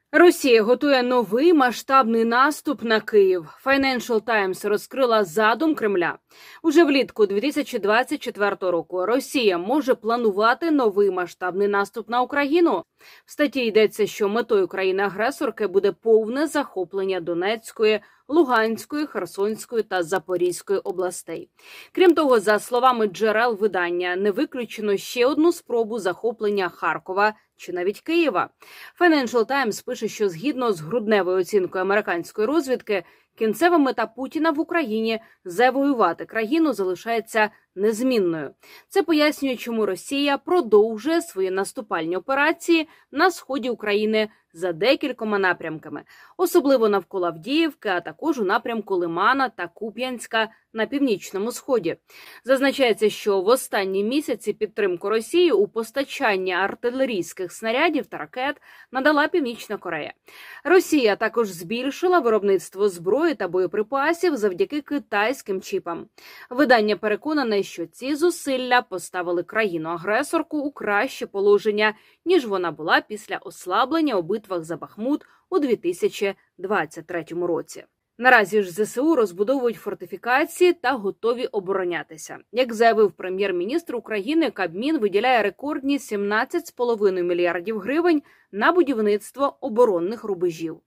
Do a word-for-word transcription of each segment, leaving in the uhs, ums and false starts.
Росія готує новий масштабний наступ на Київ. Financial Times розкрила задум Кремля. Уже влітку дві тисячі двадцять четвертого року Росія може планувати новий масштабний наступ на Україну. В статті йдеться, що метою країни-агресорки буде повне захоплення Донецької, Луганської, Херсонської та Запорізької областей. Крім того, за словами джерел видання, не виключено ще одну спробу захоплення Харкова чи навіть Києва. Financial Times пише, що згідно з грудневою оцінкою американської розвідки, кінцева мета Путіна в Україні – завоювати країну залишається незмінною. Це пояснює, чому Росія продовжує свої наступальні операції на сході України за декількома напрямками, особливо навколо Авдіївки, а також у напрямку Лимана та Куп'янська на північному сході. Зазначається, що в останні місяці підтримку Росії у постачанні артилерійських снарядів та ракет надала Північна Корея. Росія також збільшила виробництво зброї та боєприпасів завдяки китайським чіпам. Видання переконане, що ці зусилля поставили країну-агресорку у краще положення, ніж вона була після ослаблення у битвах за Бахмут у дві тисячі двадцять третьому році. Наразі ж ЗСУ розбудовують фортифікації та готові оборонятися. Як заявив прем'єр-міністр України, Кабмін виділяє рекордні сімнадцять цілих п'ять десятих мільярдів гривень на будівництво оборонних рубежів.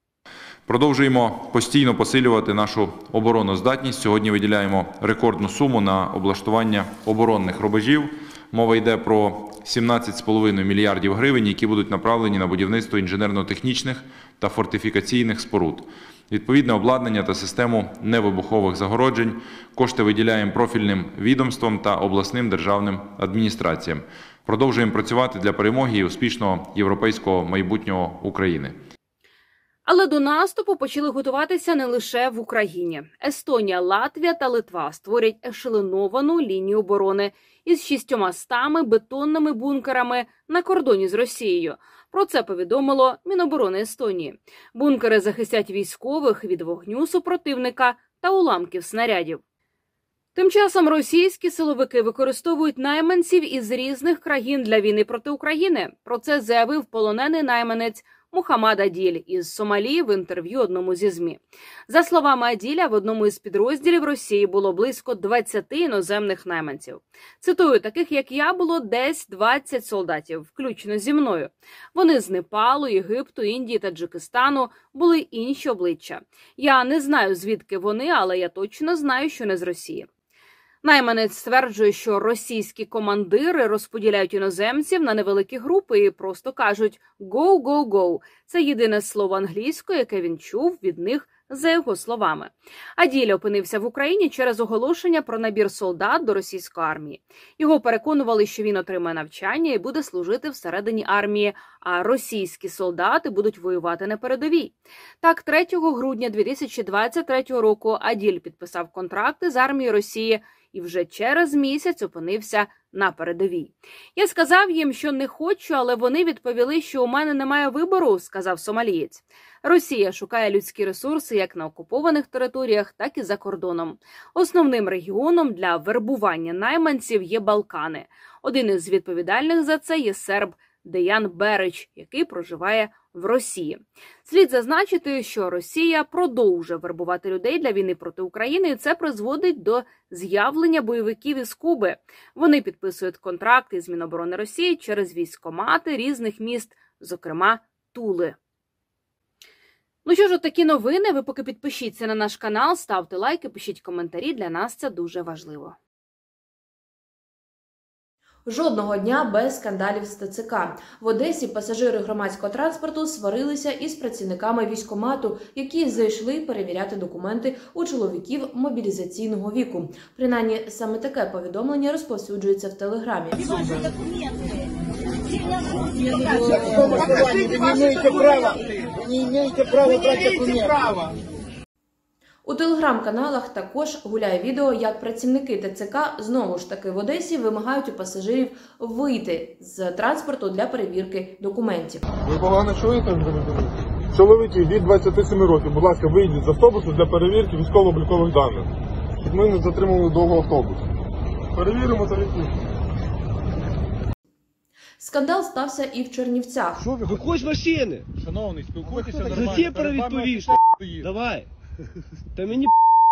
Продовжуємо постійно посилювати нашу обороноздатність. Сьогодні виділяємо рекордну суму на облаштування оборонних рубежів. Мова йде про сімнадцять цілих п'ять десятих мільярдів гривень, які будуть направлені на будівництво інженерно-технічних та фортифікаційних споруд. Відповідне обладнання та систему невибухових загороджень. Кошти виділяємо профільним відомствам та обласним державним адміністраціям. Продовжуємо працювати для перемоги і успішного європейського майбутнього України. Але до наступу почали готуватися не лише в Україні. Естонія, Латвія та Литва створять ешелоновану лінію оборони із шістьома стами бетонними бункерами на кордоні з Росією. Про це повідомило Міноборони Естонії. Бункери захистять військових від вогню супротивника та уламків снарядів. Тим часом російські силовики використовують найманців із різних країн для війни проти України. Про це заявив полонений найманець Мухаммад Аділь із Сомалі в інтерв'ю одному зі ЗМІ. За словами Аділя, в одному із підрозділів Росії було близько двадцяти іноземних найманців. Цитую, таких як я було десь двадцять солдатів, включно зі мною. Вони з Непалу, Єгипту, Індії, Таджикистану, були інші обличчя. Я не знаю, звідки вони, але я точно знаю, що не з Росії. Найманець стверджує, що російські командири розподіляють іноземців на невеликі групи і просто кажуть «go, go, go». Це єдине слово англійською, яке він чув від них, за його словами. Аділь опинився в Україні через оголошення про набір солдат до російської армії. Його переконували, що він отримає навчання і буде служити всередині армії, а російські солдати будуть воювати на передовій. Так, третього грудня дві тисячі двадцять третього року Аділь підписав контракти з армією Росії і вже через місяць опинився на передовій. Я сказав їм, що не хочу, але вони відповіли, що у мене немає вибору, сказав сомалієць. Росія шукає людські ресурси як на окупованих територіях, так і за кордоном. Основним регіоном для вербування найманців є Балкани. Один із відповідальних за це є серб Деян Берич, який проживає в Росії. Слід зазначити, що Росія продовжує вербувати людей для війни проти України, і це призводить до з'явлення бойовиків із Куби. Вони підписують контракти з Міноборони Росії через військкомати різних міст, зокрема Тули. Ну що ж, такі новини. Ви поки підпишіться на наш канал, ставте лайки, пишіть коментарі. Для нас це дуже важливо. Жодного дня без скандалів з ТЦК. В Одесі пасажири громадського транспорту сварилися із працівниками військкомату, які зайшли перевіряти документи у чоловіків мобілізаційного віку. Принаймні, саме таке повідомлення розповсюджується в Телеграмі. У телеграм-каналах також гуляє відео, як працівники ТЦК, знову ж таки в Одесі, вимагають у пасажирів вийти з транспорту для перевірки документів. Ви погано чуєте? Чоловіки від двадцяти семи років, будь ласка, вийдіть з автобусу для перевірки військово-облікових даних. Щоб ми не затримали довго автобус. Перевіримо тарифи. Скандал стався і в Чернівцях. Що ви? Виходь з машини! Шановний, спілкуйтеся За нормально. ті перевідповіш. Давай. Та мені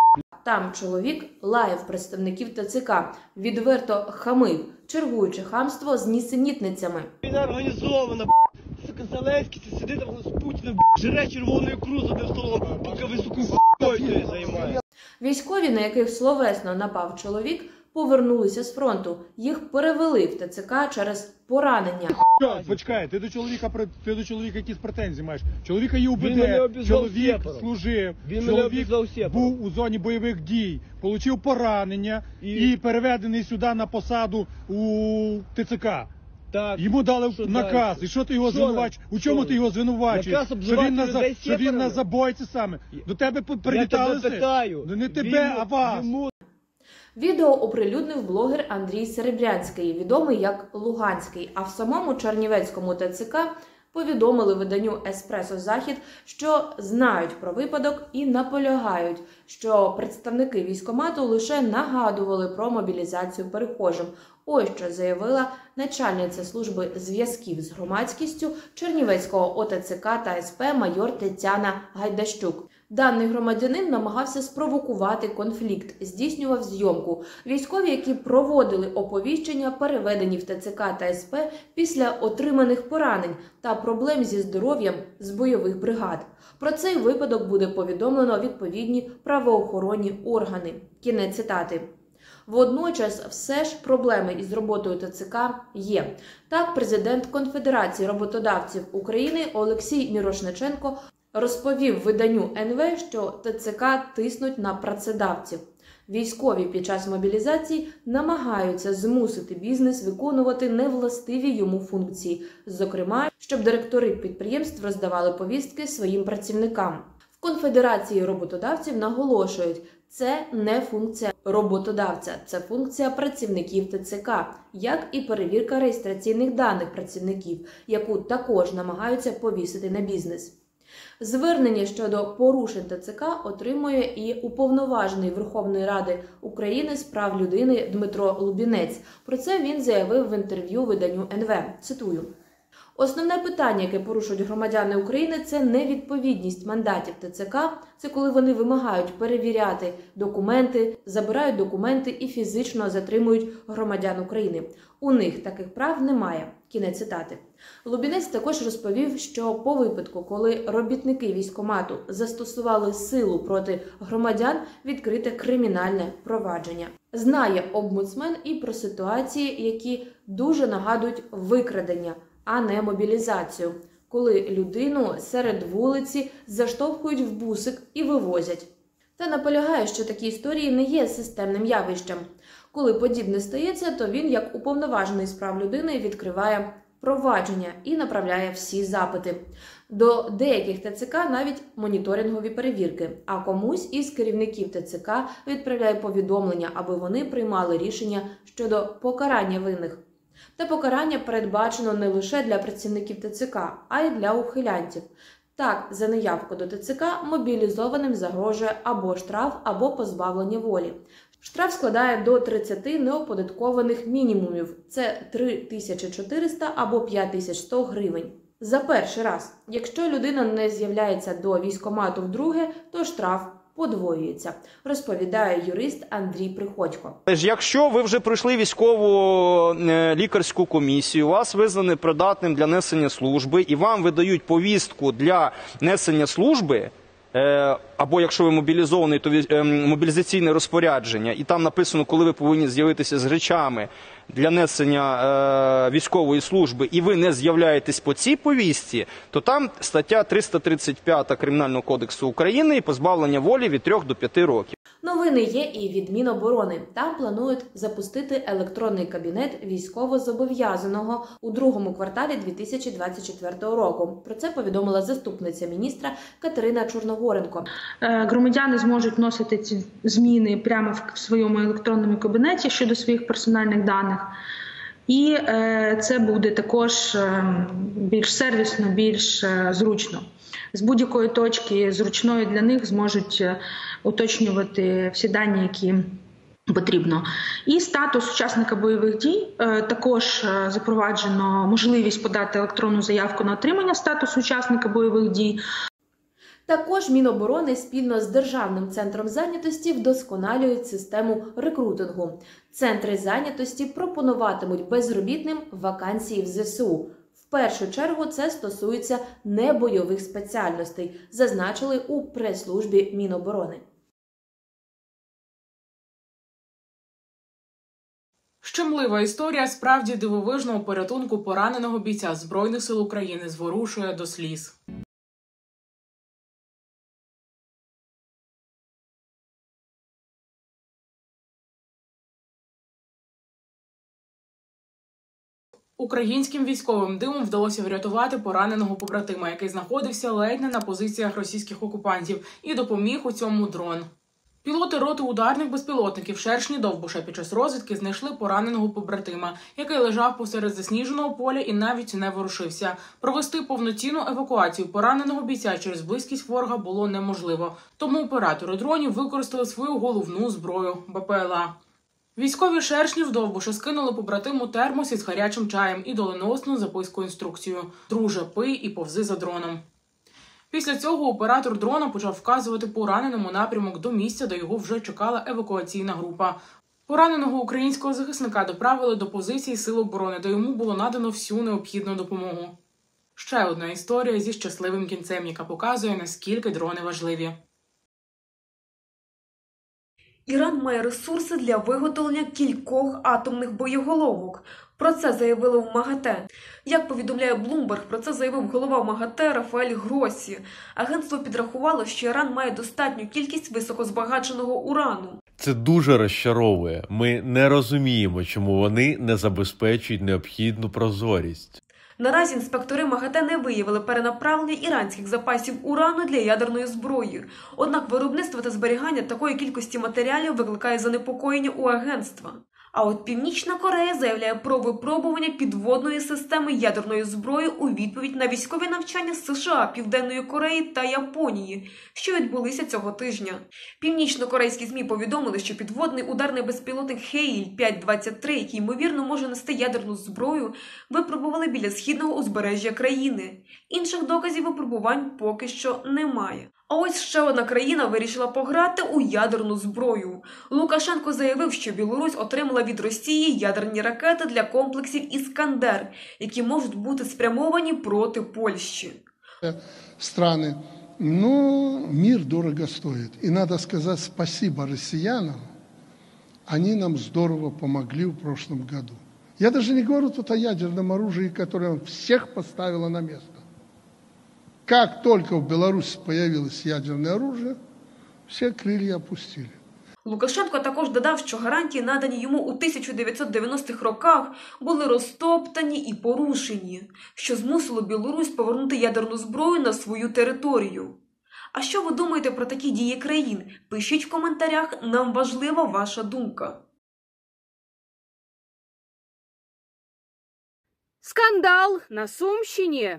Там чоловік лаяв представників ТЦК, відверто хамив, чергуючи хамство з нісенітницями. війна організована, сука, Зеленський це сидить там з Путіним, жре червоною ікру за одним столом, поки ви, сука, хуйною займаєте. Військові, на яких словесно напав чоловік, повернулися з фронту. Їх перевели в ТЦК через поранення. Що, почекай, ти до чоловіка, при- ти до чоловіка якісь претензії маєш. Чоловіка є Він мене УБД, обізвав чоловік сепаром. служив, Він мене чоловік обізвав сепаром. був у зоні бойових дій, отримав поранення і... І- переведений сюди на посаду у ТЦК. Так. Йому дали Що наказ, далі? і що ти його Що звинувачуєш? далі? У чому Що ти його далі? звинувачуєш? Наказ Що обзивати він на, за- людей що він на сепарами? забойці саме? До тебе привіталися? Я тебе питаю. Ну не тебе, Він- а вас. Йому Відео оприлюднив блогер Андрій Серебрянський, відомий як Луганський, а в самому Чернівецькому ТЦК повідомили виданню «Еспресо Захід», що знають про випадок і наполягають, що представники військкомату лише нагадували про мобілізацію перехожим. Ось що заявила начальниця служби зв'язків з громадськістю Чернівецького ОТЦК та СП майор Тетяна Гайдащук. Даний громадянин намагався спровокувати конфлікт, здійснював зйомку. Військові, які проводили оповіщення, переведені в ТЦК та СП після отриманих поранень та проблем зі здоров'ям з бойових бригад. Про цей випадок буде повідомлено відповідні правоохоронні органи. Кінець цитати. Водночас все ж проблеми із роботою ТЦК є. Так, президент Конфедерації роботодавців України Олексій Мірошниченко розповів виданню ен ве, що ТЦК тиснуть на працедавців. Військові під час мобілізації намагаються змусити бізнес виконувати невластиві йому функції, зокрема, щоб директори підприємств роздавали повістки своїм працівникам. В Конфедерації роботодавців наголошують, це не функція роботодавця, це функція працівників ТЦК, як і перевірка реєстраційних даних працівників, яку також намагаються повісити на бізнес. Звернення щодо порушень ТЦК отримує і уповноважений Верховної Ради України з прав людини Дмитро Лубінець. Про це він заявив в інтерв'ю виданню ен ве. Цитую. Основне питання, яке порушують громадяни України, це невідповідність мандатів ТЦК. Це коли вони вимагають перевіряти документи, забирають документи і фізично затримують громадян України. У них таких прав немає. Кінець цитати. Лубінець також розповів, що по випадку, коли робітники військкомату застосували силу проти громадян, відкрите кримінальне провадження. Знає омбудсмен і про ситуації, які дуже нагадують викрадення, а не мобілізацію, коли людину серед вулиці заштовхують в бусик і вивозять. Та наполягає, що такі історії не є системним явищем. Коли подібне стається, то він, як уповноважений з прав людини, відкриває провадження і направляє всі запити. До деяких ТЦК навіть моніторингові перевірки, а комусь із керівників ТЦК відправляє повідомлення, аби вони приймали рішення щодо покарання винних. Та покарання передбачено не лише для працівників ТЦК, а й для ухилянтів. Так, за неявку до ТЦК мобілізованим загрожує або штраф, або позбавлення волі. Штраф складає до тридцяти неоподаткованих мінімумів – це три тисячі чотириста або п'ять тисяч сто гривень. За перший раз. Якщо людина не з'являється до військкомату вдруге, то штраф подвоюється, розповідає юрист Андрій Приходько. Якщо ви вже пройшли військову лікарську комісію, вас визнані придатним для несення служби і вам видають повістку для несення служби, або якщо ви мобілізований, то мобілізаційне розпорядження, і там написано, коли ви повинні з'явитися з речами для несення військової служби, і ви не з'являєтесь по цій повістці, то там стаття триста тридцять п'ять Кримінального кодексу України і позбавлення волі від трьох до п'яти років. Новини є і від Міноборони. Там планують запустити електронний кабінет військовозобов'язаного у другому кварталі дві тисячі двадцять четвертого року. Про це повідомила заступниця міністра Катерина Чорногоренко. Громадяни зможуть вносити ці зміни прямо в своєму електронному кабінеті щодо своїх персональних даних. І це буде також більш сервісно, більш зручно. З будь-якої точки зручної для них зможуть уточнювати всі дані, які потрібно. І статус учасника бойових дій. Також запроваджено можливість подати електронну заявку на отримання статусу учасника бойових дій. Також Міноборони спільно з Державним центром зайнятості вдосконалюють систему рекрутингу. Центри зайнятості пропонуватимуть безробітним вакансії в зе се у. В першу чергу це стосується небойових спеціальностей, зазначили у прес-службі Міноборони. Щемлива історія справді дивовижного порятунку пораненого бійця Збройних сил України зворушує до сліз. Українським військовим димом вдалося врятувати пораненого побратима, який знаходився ледь не на позиціях російських окупантів, і допоміг у цьому дрон. Пілоти роти ударних безпілотників «Шершні» Довбуша під час розвідки знайшли пораненого побратима, який лежав посеред засніженого поля і навіть не ворушився. Провести повноцінну евакуацію пораненого бійця через близькість ворога було неможливо, тому оператори дронів використали свою головну зброю – Бе Пе Ел А. Військові «Шершнів» Довбуша скинули побратиму термос із гарячим чаєм і доленосну записку-інструкцію «Друже, пий і повзи за дроном». Після цього оператор дрона почав вказувати пораненому напрямок до місця, де його вже чекала евакуаційна група. Пораненого українського захисника доправили до позиції Сил оборони, де йому було надано всю необхідну допомогу. Ще одна історія зі щасливим кінцем, яка показує, наскільки дрони важливі. Іран має ресурси для виготовлення кількох атомних боєголовок. Про це заявили в МАГАТЕ. Як повідомляє Bloomberg, про це заявив голова МАГАТЕ Рафаель Гроссі. Агентство підрахувало, що Іран має достатню кількість високозбагаченого урану. Це дуже розчаровує. Ми не розуміємо, чому вони не забезпечують необхідну прозорість. Наразі інспектори МАГАТЕ не виявили перенаправлення іранських запасів урану для ядерної зброї. Однак виробництво та зберігання такої кількості матеріалів викликає занепокоєння у агентства. А от Північна Корея заявляє про випробування підводної системи ядерної зброї у відповідь на військові навчання США, Південної Кореї та Японії, що відбулися цього тижня. Північно-корейські ЗМІ повідомили, що підводний ударний безпілотник Хейль п'ять двадцять три, який, ймовірно, може нести ядерну зброю, випробували біля східного узбережжя країни. Інших доказів випробувань поки що немає. А ось ще одна країна вирішила пограти у ядерну зброю. Лукашенко заявив, що Білорусь отримала від Росії ядерні ракети для комплексів «Іскандер», які можуть бути спрямовані проти Польщі. Страны, но мир дорого стоит. И надо сказать спасибо россиянам. Они нам здорово помогли в прошлом году. Я даже не говорю тут о ядерном оружии, которое всех поставило на место. Как только в Беларуси появилось ядерное оружие, все крылья опустили. Лукашенко також додав, що гарантії, надані йому у тисяча дев'ятсот дев'яностих роках, були розтоптані і порушені, що змусило Білорусь повернути ядерну зброю на свою територію. А що ви думаєте про такі дії країн? Пишіть в коментарях, нам важлива ваша думка. Скандал на Сумщині.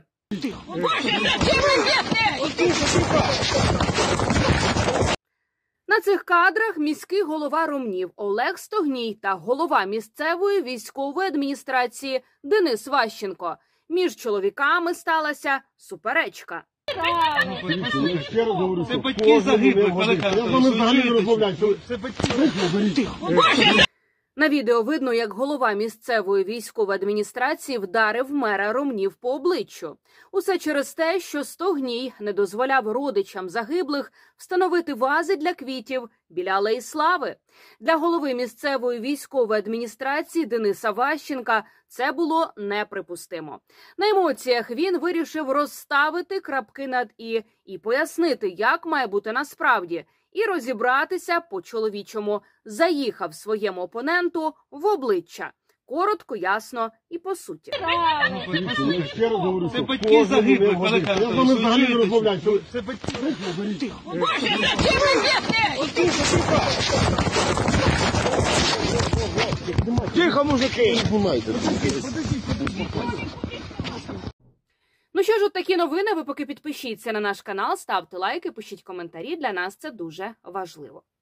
На цих кадрах міський голова Ромнів Олег Стогній та голова місцевої військової адміністрації Денис Ващенко. Між чоловіками сталася суперечка. Це батьки загиблих. Я з вами взагалі не розмовляю. На відео видно, як голова місцевої військової адміністрації вдарив мера Ромнів по обличчю. Усе через те, що Стогній не дозволяв родичам загиблих встановити вази для квітів біля Алеї Слави. Для голови місцевої військової адміністрації Дениса Ващенка це було неприпустимо. На емоціях він вирішив розставити крапки над «і» і пояснити, як має бути насправді, і розібратися по-чоловічому. Заїхав своєму опоненту в обличчя. Коротко, ясно і по суті. Це батьки загиблих. Я з вами взагалі не розмовляю. Це батьки. Тихо, мужики! Ну що ж, от такі новини. Ви поки підпишіться на наш канал, ставте лайки, пишіть коментарі. Для нас це дуже важливо.